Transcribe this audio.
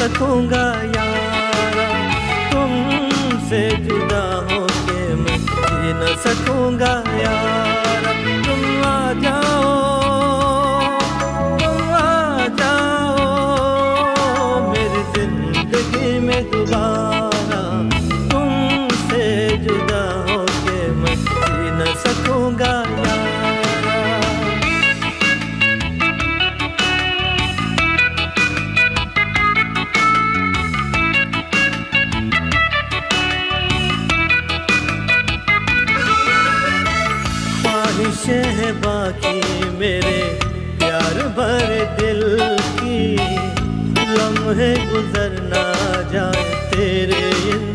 सकूंगा यारा, तुमसे जुदा होके मैं जी न सकूंगा यारा। तुम आ जाओ, तुम आ जाओ मेरी जिंदगी में दोबारा, तुमसे जुदा होके मैं जी न सकूंगा यारा। ख्वाहिशें हैं बाकी मेरे प्यार भरे दिल की, लम्हे गुजर ना जाए तेरे